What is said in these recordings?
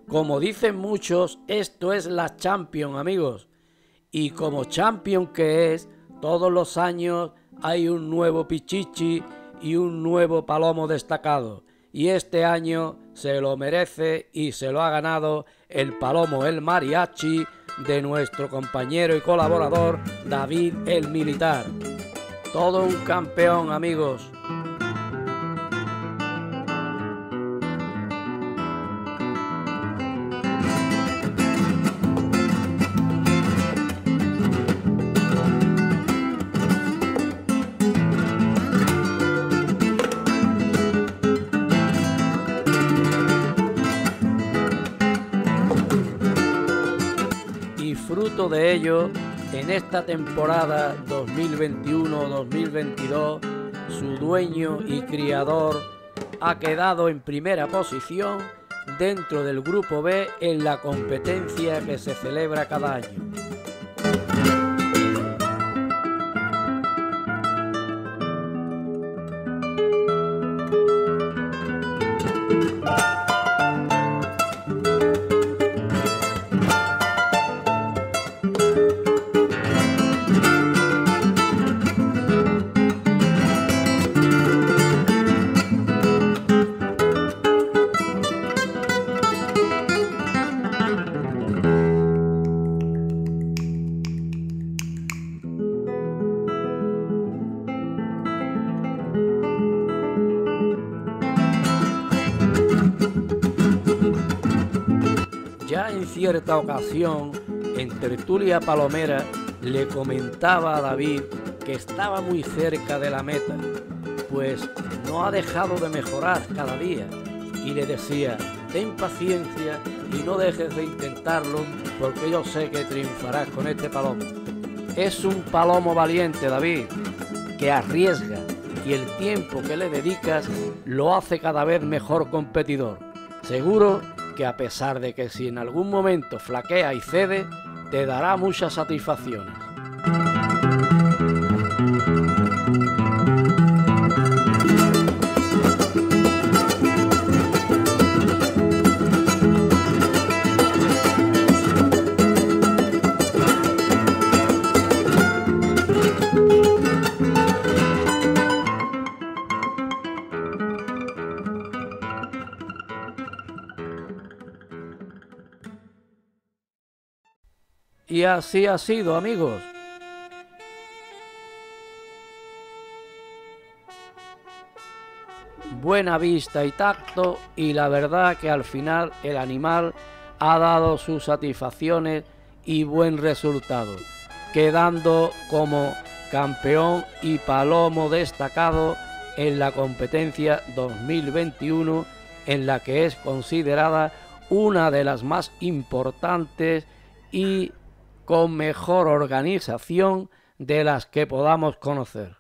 Como dicen muchos, esto es la Champions, amigos. Y como Champions que es, todos los años hay un nuevo Pichichi y un nuevo Palomo destacado. Y este año se lo merece y se lo ha ganado el Palomo el Mariachi de nuestro compañero y colaborador David el Militar. Todo un campeón, amigos. Y fruto de ello, en esta temporada 2021-2022, su dueño y criador ha quedado en primera posición dentro del Grupo B en la competencia que se celebra cada año. Ya en cierta ocasión, en tertulia palomera, le comentaba a David que estaba muy cerca de la meta, pues no ha dejado de mejorar cada día, y le decía: ten paciencia y no dejes de intentarlo, porque yo sé que triunfarás con este palomo. Es un palomo valiente, David, que arriesga, y el tiempo que le dedicas lo hace cada vez mejor competidor. Seguro que a pesar de que si en algún momento flaquea y cede, te dará muchas satisfacciones. Y así ha sido, amigos. Buena vista y tacto, y la verdad que al final el animal ha dado sus satisfacciones y buen resultado, quedando como campeón y palomo destacado en la competencia 2021, en la que es considerada una de las más importantes y con mejor organización de las que podamos conocer.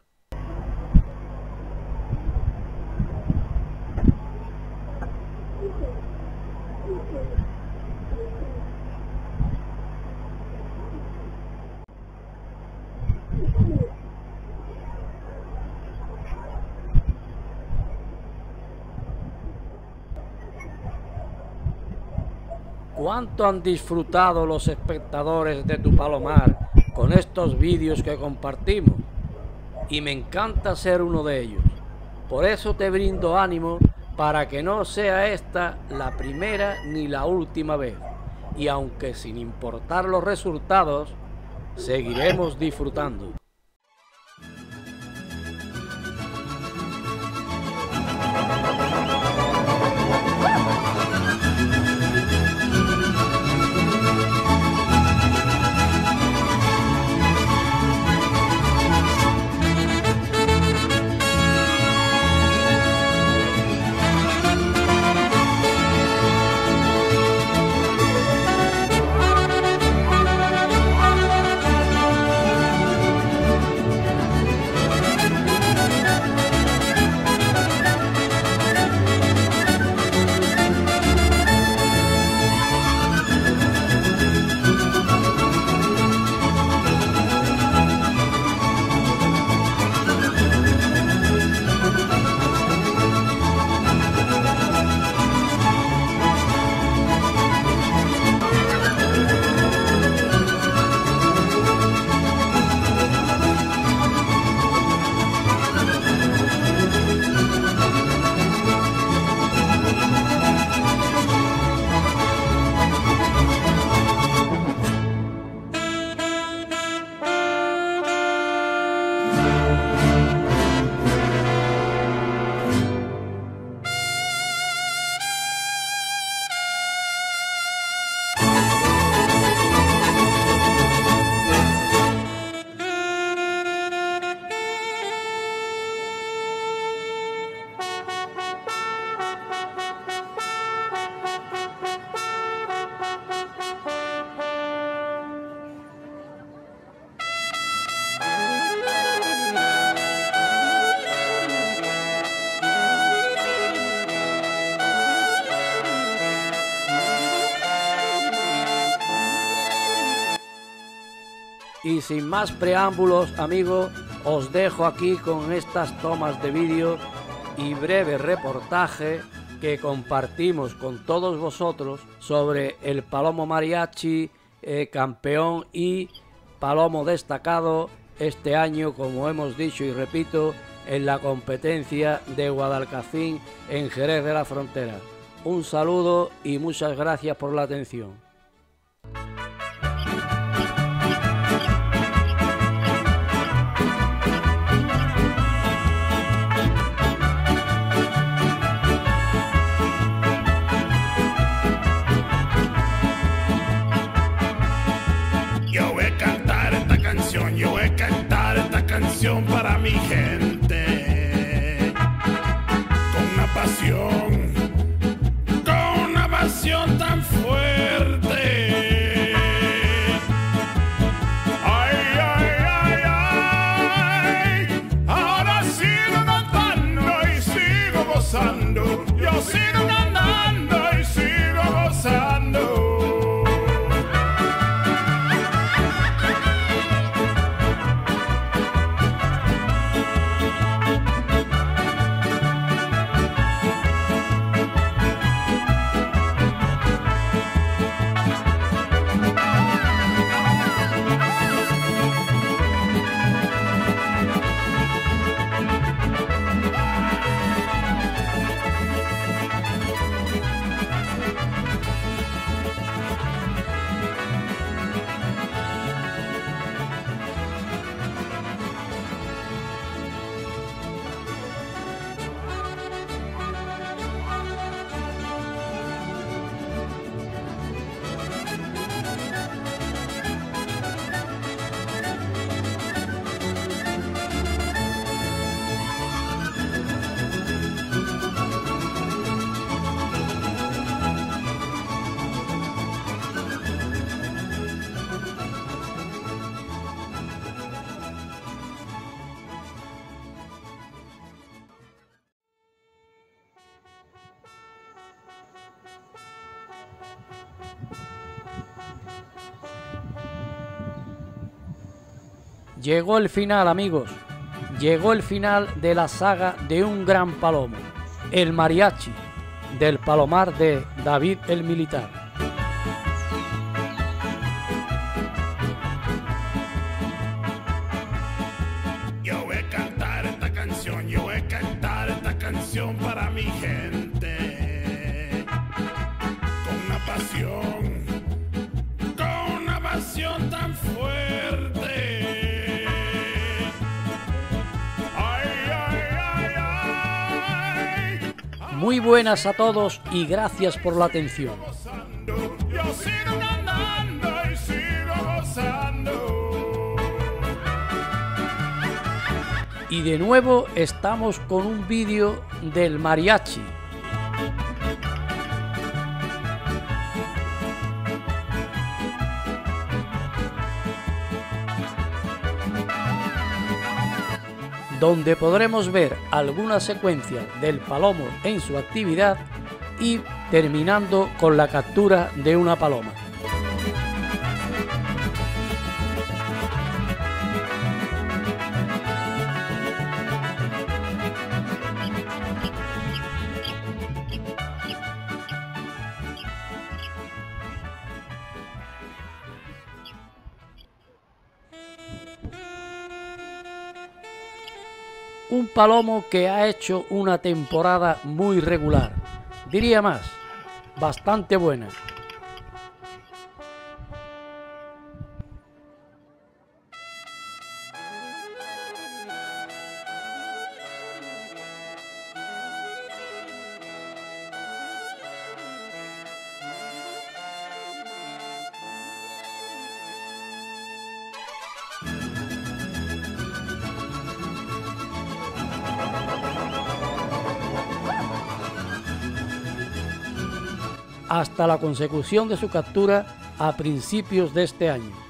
¿Cuánto han disfrutado los espectadores de tu palomar con estos vídeos que compartimos? Y me encanta ser uno de ellos. Por eso te brindo ánimo para que no sea esta la primera ni la última vez. Y aunque sin importar los resultados, seguiremos disfrutando. Y sin más preámbulos, amigos, os dejo aquí con estas tomas de vídeo y breve reportaje que compartimos con todos vosotros sobre el Palomo Mariachi, campeón y palomo destacado este año, como hemos dicho y repito, en la competencia de Guadalcacín en Jerez de la Frontera. Un saludo y muchas gracias por la atención. Para mi gente, con una pasión tan fuerte. Ay, ay, ay, ay, ahora sigo cantando y sigo gozando, yo sigo cantando y sigo gozando. Llegó el final, amigos. Llegó el final de la saga de un gran palomo, el Mariachi, del Palomar de David el Militar. Yo voy a cantar esta canción, yo voy a cantar esta canción para mi gente, con una pasión tan fuerte. Muy buenas a todos y gracias por la atención. Yo sigo cantando y sigo gozando. Y de nuevo estamos con un vídeo del mariachi. Donde podremos ver alguna secuencia del palomo en su actividad y terminando con la captura de una paloma. Un palomo que ha hecho una temporada muy regular, diría más, bastante buena. Hasta la consecución de su captura a principios de este año.